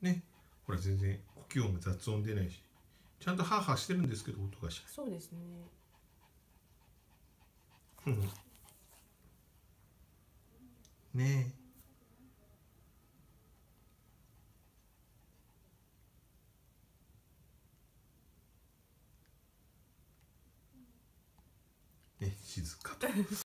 ね、ほら全然呼吸音も雑音出ないし、ちゃんとハーハーしてるんですけど音がしない。 そうですね。 ねえ、ね、静かと。